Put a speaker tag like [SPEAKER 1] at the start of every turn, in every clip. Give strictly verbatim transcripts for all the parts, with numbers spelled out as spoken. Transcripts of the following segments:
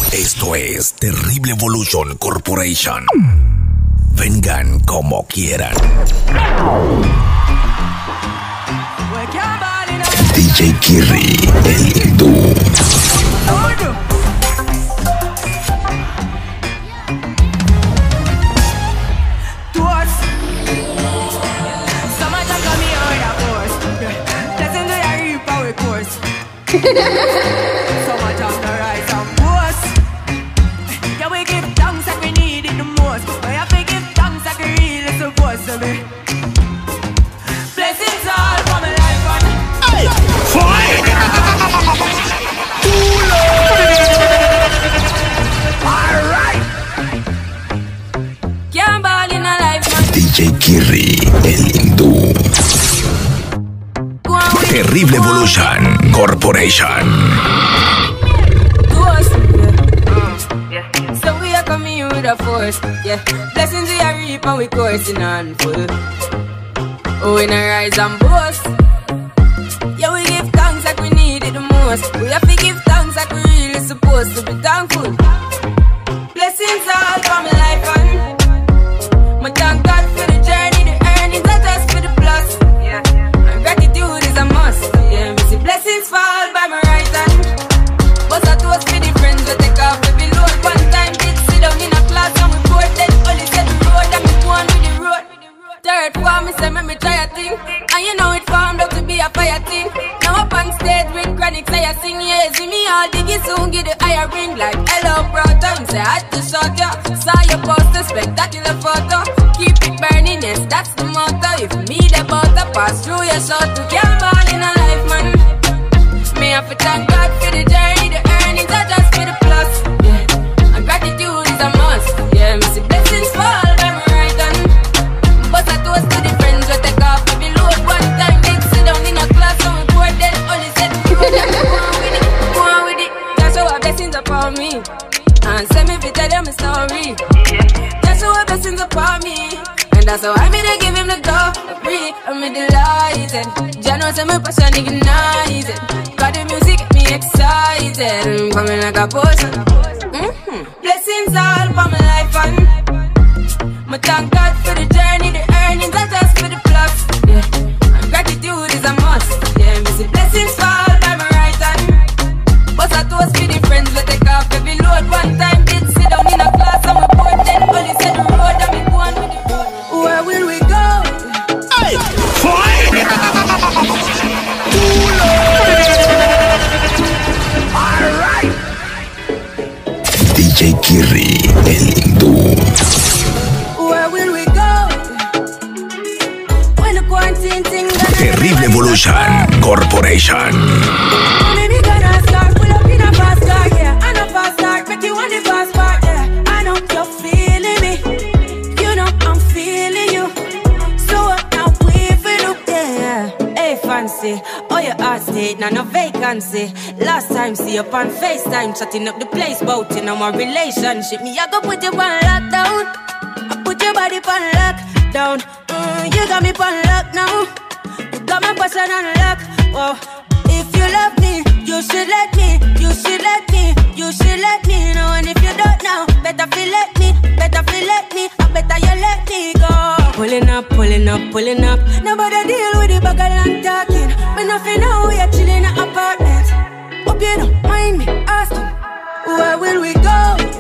[SPEAKER 1] Esto es Terrible Evolution Corporation. Vengan como quieran. D J Kirri, el hindú.
[SPEAKER 2] So much on the rise and boast. Yeah, we give thanks like we need it the most. But you have to give thanks like we really supposed to be. Blessings all for my life and hey, fire! Alright. Can't ball in a life, man.
[SPEAKER 1] D J Kirri, el hindú. Terrible Evolution Corporation.
[SPEAKER 2] Ghost, yeah. Uh, yeah. So we are coming with a force, yeah. Blessings we are reap and we coursing on full. Oh, in a rise and boast. Yeah, we give thanks like we need it the most. We have to give thanks like we really supposed to be thankful. Blessings all for my life and my thank God for the journey, the earnings, not just for the plus. Yeah. Gratitude is a must. Yeah, me see blessings fall by my right hand. But I toast for the friends we take off every load. One time did sit down in a class and we bored. Then only said the road and me go on with the road. Third form, me say me, me try a thing. And you know it formed up to be a fire thing. Now up on stage with chronic say I sing. Yeah, see me all diggy soon get the higher ring. Like hello brother, me say I had to shot ya. Saw your poster, spectacular photo. Keep it burning, yes, that's the motto. If me the butter pass through your shot, we can't ball in a life, man. Me have to thank God for the journey, the earnings are just for the plus. Yeah, and gratitude is a must. Yeah, me see blessings fall by my right hand. But I toast to the friends we take off every load. One time they sit down in a class and we bored. Then only said the road and go on with it, go on with it. That's how our blessings upon me. And send me to tell them a story. That's how our blessings upon me. That's how I made to give him the glory. I'm delighted. Jano say my passion ignited. Got the music get me excited. I'm coming like a potion. Mm-hmm. Blessings all for my life and my thank God for the journey, the earnings are just for the plus. Yeah, and gratitude is a must. Yeah, me see blessings fall by my right hand. But I toast for the friends we take off every load. One time did sit down in a class and we bored. Then only said the road and me go on with the road. Where will we go? Hey, fire! Alright.
[SPEAKER 1] D J Kirri, el hindú.
[SPEAKER 2] Where will we go? When the quarantine thing done.
[SPEAKER 1] Terrible Evolution Corporation.
[SPEAKER 2] Maybe gonna start, pull up in a fast car, yeah. And a fast start, make you want the fast part, yeah. I know you're feeling me. You know I'm feeling you. So what now we feel up there? Hey fancy, oh your heart state, now no vacancy. Last time see up on FaceTime, chatting up the place, bout in our relationship. Me I go put you on lockdown. I put your body on lockdown. Mm, you got me on lock now. You got my passion on lock. Whoa. If you love me, you should let me. You should let me. You should let me know. And if you don't know, better feel let me. Better feel let me. I better you let me go. Pulling up, pulling up, pulling up. Nobody deal with the bagel and talking. When nothing know we are chilling in an apartment. Hope you don't mind me asking, where will we go?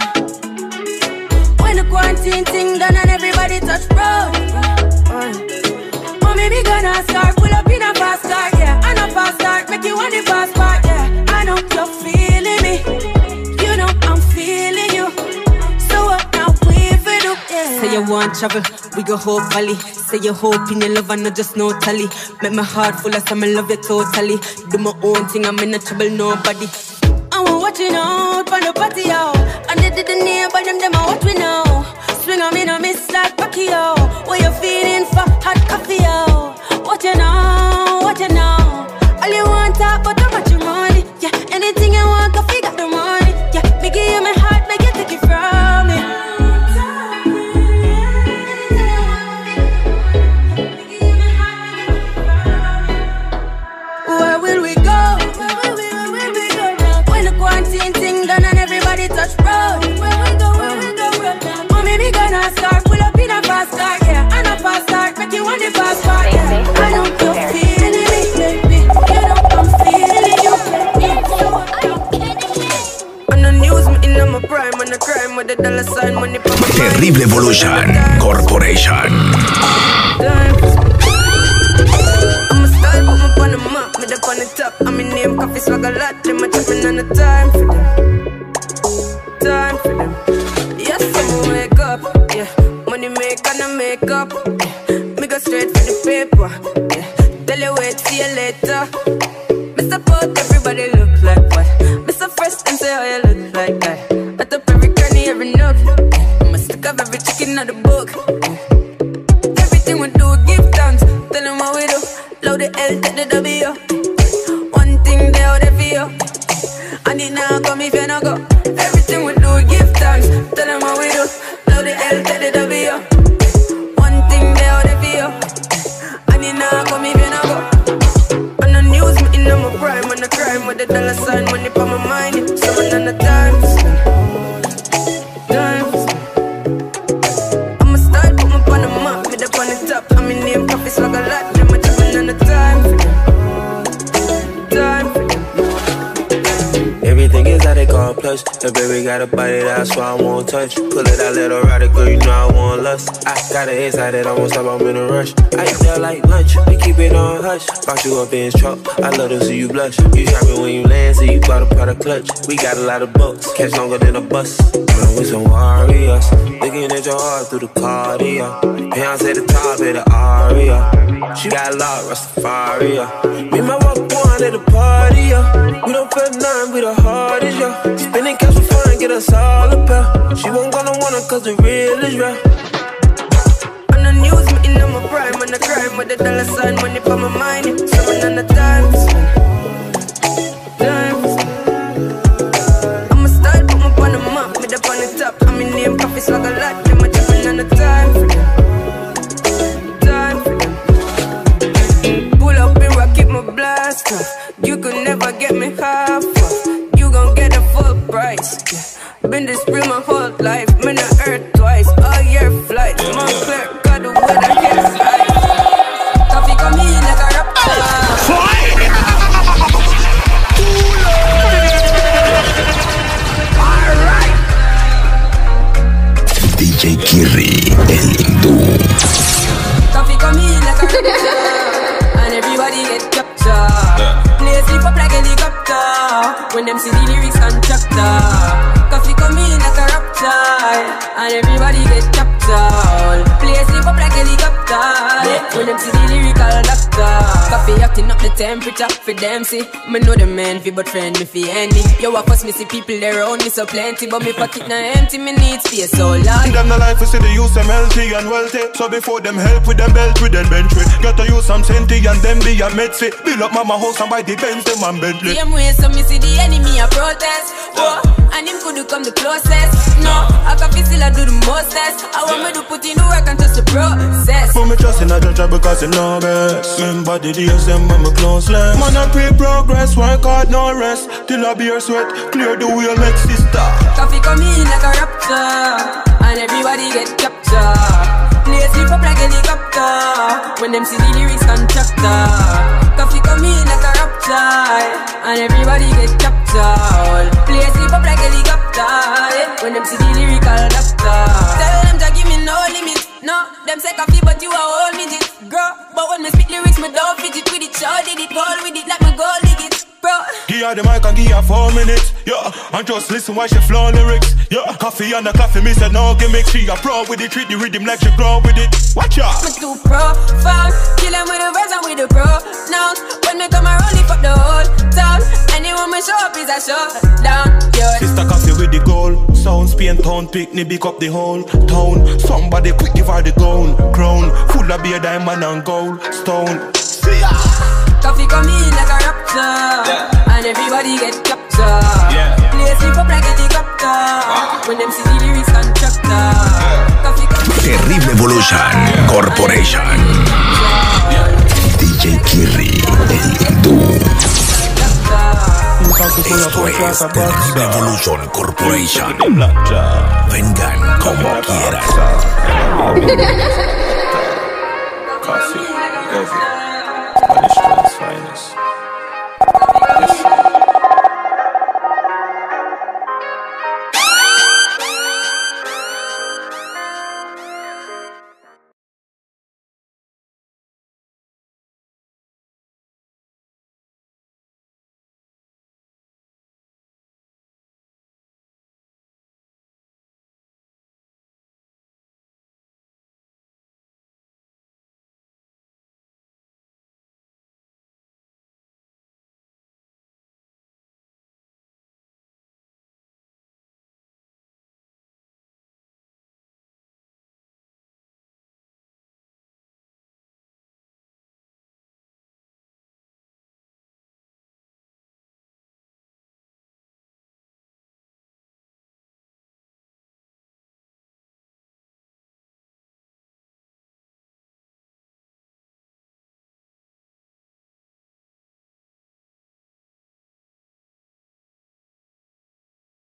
[SPEAKER 2] When the quarantine thing done and everybody touch road. Oh, maybe gonna start, pull up in a fast car, yeah. And a fast start, make you want the fast part, yeah. I know you're feeling me. You know I'm feeling you. So what now we feel do, yeah. Say you want travel, we go whole valley. Say you hope in your love and not just no tally. Make my heart full of some, I love you totally. Do my own thing, I'm in no trouble, nobody. I'm watching out for the party, yo. And they didn't hear by them, them are what we know. Swing on me, no miss like Pacquiao. What you feeling for hot coffee, yo? What you know, what you know. All you want talk about how much you money. Yeah, anything you want, go figure the money. Yeah, me give you my heart, make you take it from me. Where will we go? When the quarantine thing done in my prime, on the crime with the dollar sign, money for my
[SPEAKER 1] Terrible Evolution Corporation.
[SPEAKER 2] I'm a style, put me on the map, me up on the top. I'm in name, coffee swag a lot, them a chopping on the time for them. Time for them. Yes, I'ma wake up, yeah. Money make and I make up, yeah. Me go straight for the paper, yeah. Tell you wait, see you later. Mister Pot, everybody look like what? Mister Fresh and say how you look like that. But up every cranny, every nook, I'ma stick up every chicken out the book. Everything we do, give thanks. Tell them what we do. Load the L, take the W. One thing they out there for you. And it now come if you no go. Everything we do, give thanks. Tell them what we do. Load the L, take the W. One thing they out there for you. And it now come if you no go. On the news, me in on my prime. On the crime with the dollar sign. Money for my mind. Someone on the time. Time. I'm a style, put me on the map. Me up on the top. I'm in name, coffee swag a lot. Them a chopping on the time. Time.
[SPEAKER 3] Everything is how they call plush. The baby got a body that's why I won't touch. Pull it out, let her ride it, girl, you know I want lust. I got an inside that I won't stop, I'm in a rush. I eat there like lunch, we keep it on hush. Brought you up in his truck, I love to see you blush. You shopping when you land, so you bought a part of clutch. We got a lot of bucks, catch longer than a bus. Man, we some warriors, looking at your heart through the cardio. Beyonce the top of the aria. She got a lot, Rastafari, yeah. Me and my walk one at the party, yeah. We don't feel nothing, we the hardest, yeah. Spending cash for fun, get us all a pair. She won't gonna want it cause the real is real.
[SPEAKER 2] On the news, me in on my prime. On the crime with the dollar sign. Money for my mind. Someone on the time. Time. I'm a style, put me on the map. Me up on the top. I'm in name, coffee swag a lot. Them a chopping on the time for them. Time for them. Pull up and rock, keep my blast off. You could never get me half off. You gon' get a full price, yeah. Been this real my whole life. Me not hurt twice, all year flights. Montclair got the weather here side. Coffee come in like a raptor. Alright.
[SPEAKER 1] D J Kirri, el hindú.
[SPEAKER 2] Coffee come in like a raptor. And everybody get captured. Play sleep up like a helicopter. When them see the lyrics contractor. Coffee come in like a raptor. And everybody get captured. Play sleep up like a helicopter. When them see the lyrical doctor. Coffee acting up the temperature for them see. Me know the man fi but friend me fi enemy. Yo of course me see people there around me so plenty. But me pocket na empty, me need space so long.
[SPEAKER 4] Them the life we see the use them healthy and wealthy. So before them help with them belt with them bench with. Gotta use some senti and them be a medsi. Build up mama house and buy the Benz them and Bentley.
[SPEAKER 2] Same way so me see the enemy a protest. Whoa, and him could come the closest. No, I can feel still I do the mostest. I want me to put in the work and trust the process.
[SPEAKER 4] Put me trust in a judge because you know best. Remember the days them when me close less. Man I pray progress, work hard no rest. Till I beer sweat, clear the wheel make sister.
[SPEAKER 2] Coffee come in like a raptor. And everybody get captured. Play sleep up like a helicopter. When them see the lyrics contractor. Coffee come in like a raptor. And everybody get captured. Play sleep up like a helicopter. When them see the lyrical doctor. Tell them to give me no limit. No, them say coffee but you a whole midget. Girl, but when me speak lyrics me don't fit it with it. Show did it, all with it like me go dig it. Bro.
[SPEAKER 4] Give her the mic and give her four minutes. Yeah, and just listen while she flow lyrics. Yeah, coffee and the coffee, me say no gimmick. She a pro with it, treat the rhythm like she grow with it. Watch out.
[SPEAKER 2] Me too profound. Kill them with the verse and with the pronouns. When me come around, lift up the whole town. Anyone me show up is a showdown. Yeah.
[SPEAKER 4] Sister coffee with the gold. Sound Spain town, picnic, pick up the whole town. Somebody quick give her the gold crown. Full of beer, diamond and gold stone. See ya.
[SPEAKER 2] Coffee come in like a raptor, yeah. And everybody get captured. Yeah. Play sleep up like a helicopter. Wow. When them see the lyrics contractor. Yeah. Coffee come in.
[SPEAKER 1] Terrible Evolution yeah. Corporation. Yeah. D J Kirri, el hindú. Esto es Terrible Evolution Corporation. Vengan como quieran.
[SPEAKER 3] Coffee, Spanish finest.